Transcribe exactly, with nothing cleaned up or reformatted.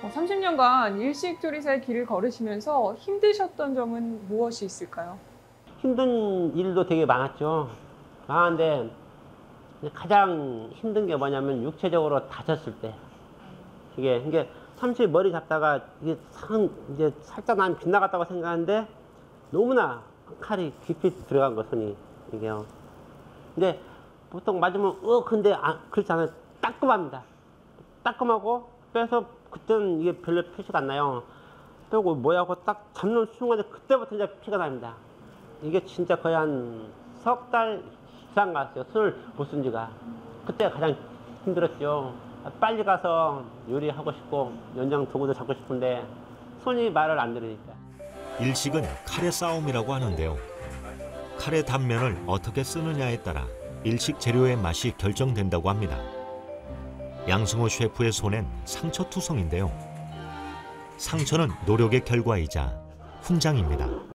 삼십 년간 일식조리사의 길을 걸으시면서 힘드셨던 점은 무엇이 있을까요? 힘든 일도 되게 많았죠. 많은데 가장 힘든 게 뭐냐면 육체적으로 다쳤을 때. 이게 이게 삼십 머리 잡다가 이게 상 이제 살짝 난 빗나갔다고 생각하는데 너무나 칼이 깊이 들어간 거 손이 이게요. 근데 보통 맞으면 어 근데 아, 그렇지 않아요. 따끔합니다. 따끔하고 빼서 그때는 이게 별로 표시가 안 나요. 빼고 뭐야고 딱 잡는 순간에 그때부터 이제 피가 납니다. 이게 진짜 거의 한 석 달 이상 갔어요. 손을 못 쓴 지가. 그때가 가장 힘들었죠. 빨리 가서 요리하고 싶고 연장 도구도 잡고 싶은데 손이 말을 안 들으니까. 일식은 칼의 싸움이라고 하는데요. 칼의 단면을 어떻게 쓰느냐에 따라 일식 재료의 맛이 결정된다고 합니다. 양승호 셰프의 손엔 상처투성인데요. 상처는 노력의 결과이자 훈장입니다.